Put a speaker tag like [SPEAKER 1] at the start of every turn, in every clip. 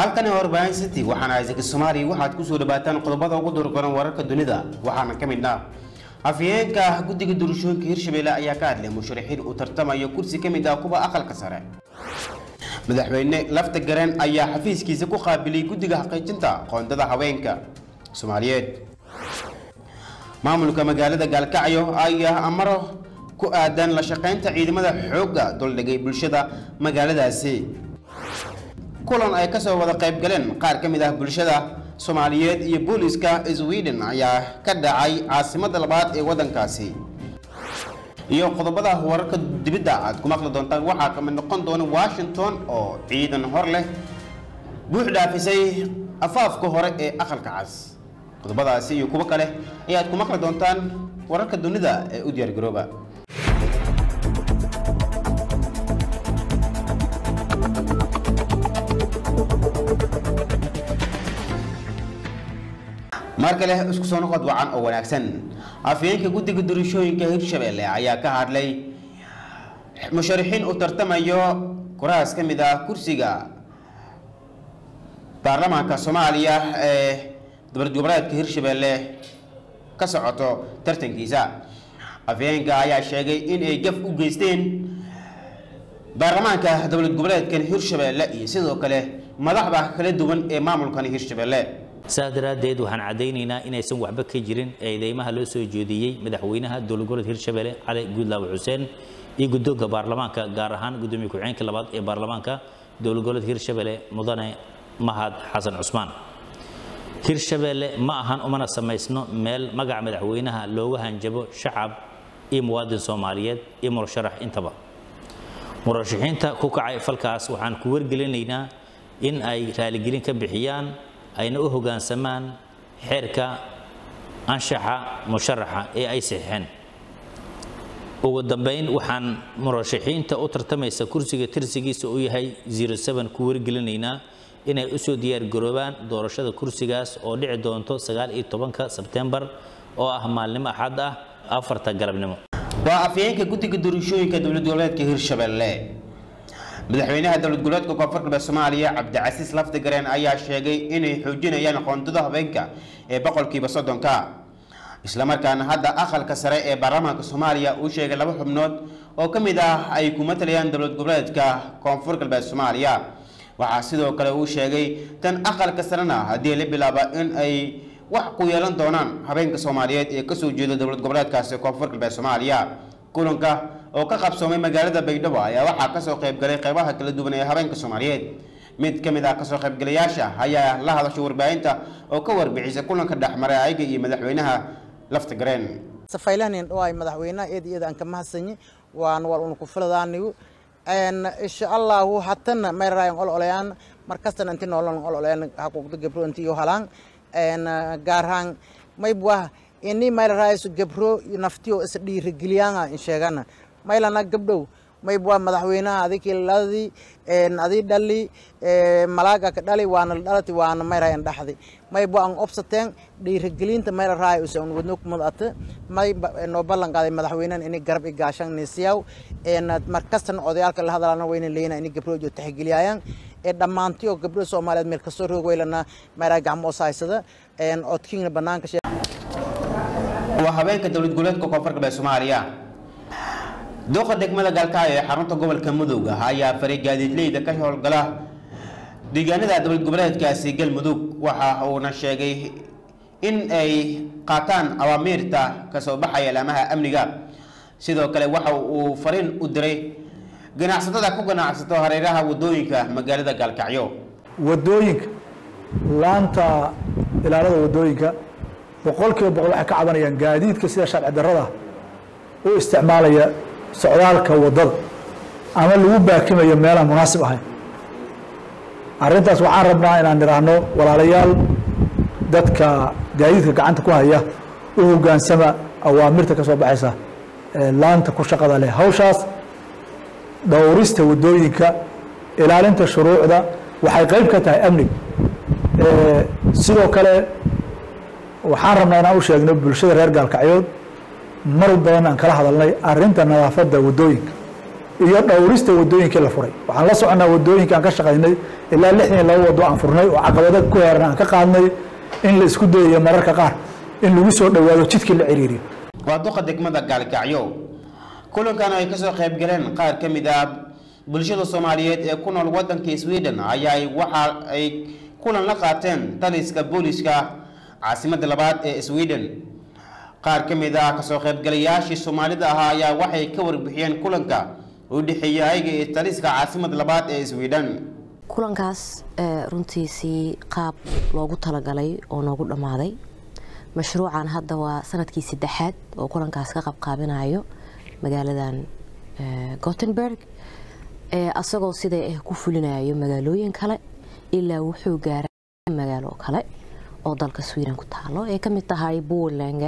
[SPEAKER 1] halkan warbaahin city waxaana Isaac Soomaali waxaad ku soo dhawaataan qodobada ugu doorqoran wararka dunida waxaana kamidna afyeenka guddiga doorashooyinka Hirshabelle ayaa ka hadlay musharaxiin u tartamaya kursi kamid ah kuwa aqalka sare madaxweyne lafta garan ayaa xafiiskiisa ku qaabilay guddiga xaqiijinta qoondada haweenka Soomaaliyeed maamulka magaalada Gaalkacyo ayaa amaro ku aadan la shaqeynta ciidamada xoogga dowladda bulshada magaaladaasi kulan ay ka soo wada qayb galeen qaar ka mid ah bulshada Soomaaliyeed iyo booliska Sweden ayaa ka dhacay caasimadda labaad ee wadankaasi iyo qodobada wararka dibadda aad ku maqli doontaan waxa ka mid noqon doona Washington oo ciidan hor leh buux dhaafisay afaafka hore ee aqalka cas qodobadaasi iyo kuwa kale ayaad ku maqli doontaan wararka dunida ee u diyaar garooba markale isku soo noqod wacan oo wanaagsan afyeenka guddiga doorashooyinka Hirshabelle ayaa ka hadlay musharaxiin u tartamayo kuraas kamid ah kursiga baarlamaanka Soomaaliya ee dowlad goboleedka Hirshabelle ka socoto tartankiisa afyeenka ayaa sheegay in ay gaf u geysteen baarlamaanka dowlad goboleedka Hirshabelle iyo sidoo kale madaxda kala duwan ee maamulka Hirshabelle
[SPEAKER 2] saadaradeed waxaan cadeynaynaa inaysan waxba ka jirin eedeymaha loo soo jeediyay madaxweynaha dowlad goboleedka Hirshabelle Cali Guudlaaw Xuseen iyo gudoomiyaha baarlamaanka gaar ahaan gudoomiye ku-xigeenka labaad ee baarlamaanka dowlad goboleedka Hirshabelle mudane Mahad Xasan Cusmaan Hirshabelle ma ahan umana samaysno meel magac madaxweynaha looga hanjabo shacab iyo muwaadin Soomaaliyeed iyo murasharax intaba murashaxiinta ku kacay falkaas waxaan ku wargelinaynaa in ay raaligelin ka bixiyaan ayna u hoggaansamaan xeerka anshaxa musharaxa ee ay saxeen ugu dambeyn waxaan murashaxiinta u tartamaysa kursiga tirsigiisa uu yahay 07 ku wargelinaynaa inay u soo diyaar garoobaan doorashada kursigaas oo dhici doonto 19 Sebtembar oo ah maalin axad ah 4 galabnimo
[SPEAKER 1] waa afyeenka guddiga doorashooyinka dowlad goboleedka Hirshabelle madaxweynaha dowlad goboleedka koonfurta Soomaaliya Cabdicasiis Lafta Garan ayaa sheegay inay xoojinayaan qoondada haweenka ee 30% isla markaana hadda aqalka sare ee baarlamaanka Soomaaliya uu sheegay laba xubnood oo kamid ah ay ku matalayaan dowlad goboleedka koonfurta Soomaaliya waxa sidoo kale uu sheegay tan aqalka sarena hadii la bilaabo in ay wax ku yeelan doonaan haweenka Soomaaliyeed ee ka soo jeeda dowlad goboleedkaasi koonfurta Soomaaliya kulanka oo ka qabsoomay magaalada Baydhabo ayaa waxa ka soo qayb galay qaybaha kala duwan ee haweenka Soomaaliyeed mid kamid ah ka soo qayb galayaasha ayaa la hadashay warbaahinta oo ka warbixisay kulanka dhaxmaray ayaga iyo madaxweynaha Lafta Garan
[SPEAKER 3] safaylahan oo ay madaxweynaha eed aan ka mahadsanyi waan wal ku filadaanigu insha Allah hatana meerayaan ololayaan markastan intii nolol ololayaan xuquuqda gabdho intii iyo halaan gaarhaan maybwa ini meerayso gabdho naftiyo is dhiirigeliyaan in sheegana maylana gabdhow maybwa madaxweynaha adikii ladii adii dhali malaaga ka dhali waana dhalati waana meerayan dhaxdi maybwa aan obsateen dhiirigelinta meerayso aan wadno kumada may no ballan qaaday madaxweynaha in garab igaashan nisiyaw markastan odayalka la hadalana weyna leeyna in gabdho iyo tixgeliyayaan dhamaantii oo gabdho Soomaaliyeed meel ka soo roogweylana meera gacmo saysada odkiina banaanka
[SPEAKER 1] وهابين كدولة جولات كوفر كبير سوماليا دوخة دكمة قالكاية حرمت قبل كمدوجة هاي فريق جديد لي ذكر هو القلا ديجانا ذا دولة جولات كاسي قل مدوج وها هو نشجع إن أي قاتان أوامر تا كسبحة يلامها أمنية سيدو كله وها وفرين أدري جناحته ذا كو جناحته هريرها ودويك مجال ذا قالكايو
[SPEAKER 4] ودويك لانتا إلى هذا ودويك boqolkiiba boqol waxa ka cabanayaan gaadiidka sida sharci darrada oo isticmaalaya socdaalka wadada ama lagu baakimayo meelaha munaasib ahayn arrintaas waxaan rabnaa inaan niraahno walaalayaal dadka gaadiidka gacanta ku haya u hoggaansama awaamirta ka soo baxaysa laanta ku shaqada leh hawshaas dhowrista wadooyinka ilaalinta shuruucda waxay qayb ka tahay amniga sidoo kale waxaan rabnaa inaan u sheegno bulshada reer Gaalkacyood mar badan aan kala hadalnay arrinta nadaafadda wadooyinka iyo dhowrista wadooyinkii la furay waxaan la soconaa wadooyinka aan ka shaqaynay ilaa 62 wado aan furnay oo caqabado ku heeran aan ka qaadnay in la isku dayayo mararka qaar in lagu soo dhawaado jidkii la ciriiriyo
[SPEAKER 1] waa duqa degmada Gaalkacyo kulankan ay ka soo qayb galeen qaar ka mid ah bulshada Soomaaliyeed ee ku nool wadanka Sweden ayaa waxa ay kulan la qaateen taliska booliska caasimadda labaad ee Sweden qaar ka mid ah ka soo qaybgalayaashii Soomaalida ahaa ayaa waxay ka warbixiyeen kulanka u dhexeeyay ayaga ee taliska caasimadda labaad ee Sweden
[SPEAKER 5] kulankaas runtiisii qaab loogu talagalay oo noogu dhamaaday mashruucan hadda waa sanadkii 3aad oo kulankaas ka qaybqaabinayo magaaladan Gothenburg asagoo sida ay ku fulinayo magaalooyin kale ilaa wuxuu gaaray magaalo kale oo dalka Sweden ku taalo ee kamid tahay Borlänge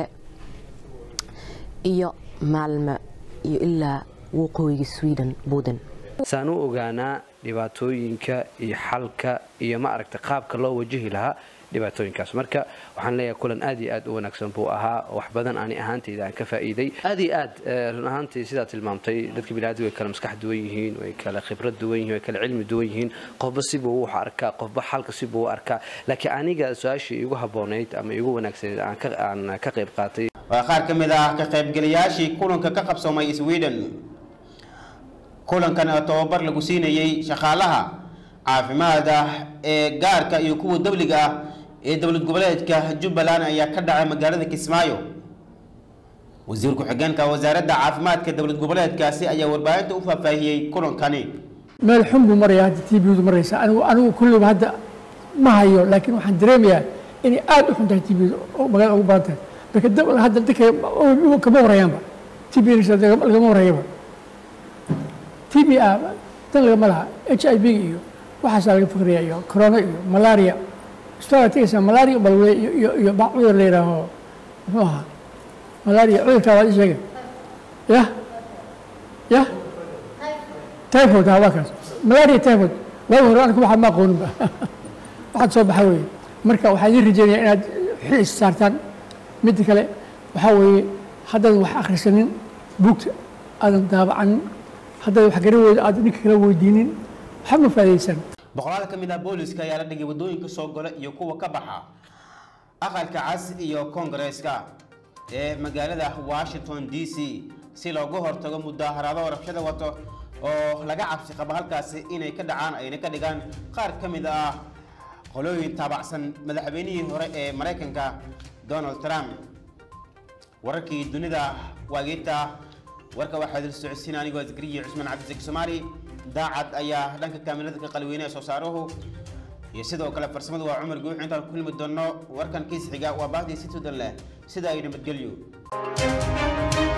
[SPEAKER 5] iyo Malmö iyo ilaa waqooyiga Sweden Boden
[SPEAKER 6] saan u ogaanaa dhibaatooyinka iyo xalka iyo ma aragta qaabka loo wajihi lahaa dhibaatooyinkaas marka waxaan leeyahay kulan aad iyo aad u wanaagsan buu ahaa wax badan aan ahaantayda aan ka faa'iiday aad iyo aad run ahaantii sida tilmaamtay dadka bini'aadamku way kala maskax duwan yihiin way kala khibrad duwan yihiin way kala cilmi duwan yihiin qofba sibuu wax arkaa qofba xalka sibuu arkaa laakiin aniga su'aashii igu haboonayd ama igu wanaagsaneyd aan ka qayb qaatay
[SPEAKER 1] waa qaar ka mid ah ka qaybgalayaashii kulanka ka qabsoomay Sweden kulankan oo tababar lagu siinayay shaqaalaha caafimaadka ee gaarka iyo kuwa dawliga ah ee dawlad goboleedka Jubbaland ayaa ka dhacay magaalada Kismaayo wasiirku xigeenka wasaaradda caafimaadka dawlad goboleedkaasi ayaa warbaahinta u faahfaahiyay kulankani
[SPEAKER 7] meel xun buu marayaa TB-du maraysa anigu kullu hadda ma hayo laakiin waxaan dareemayaa in aad u xun tahay TB-du oo magaalada ugu badan tahay marka hadda dadka kama warayaanba TB-da lagama warayaba TB-a tan lagama laha HIV iyo waxaas laga fikraya iyo corona iyo malaria استوى ملاريا بالوي بعض اللي راهو فوها ملاريا عذر كذا شيء يا تايفود هذا كذا ملاريا تايفود لا هو أنا كم حد ما قون واحد صوب حوي مركب واحد يرجعني أنا حس سارتان مدكله وحوي هذا واحد آخر سنين بوكت هذا طبعا هذا واحد قريب هذا نكره ودينين حمل فايسن
[SPEAKER 1] boqolaal ka mid ah booliska ayaa la dhigay wadooyinka soo gala iyo kuwa ka baxa aqalka cas iyo Congress-ka ee magaalada Washington DC si looga hortago mudaharaado rabshado wato oo laga cabsi qabo halkaasi inay ka dhacaan ayna ka dhigaan qaar ka mid ah qolooyin taabacsan madaxweynihii hore ee Mareykanka Donald Trump wararkii dunida waageeta warka waxaa idin socodsiinaya anigoo Zikriye Cusman Cabdi Soomaali daacad ayaa dhanka kaamirada ka qalweynaha soo saaruhu iyo sidoo kale farsamadu waa Cumar Guux inta ku kulmi doono warkan kiis xiga waa baahdi si tudan leh sida ay nabadgelyo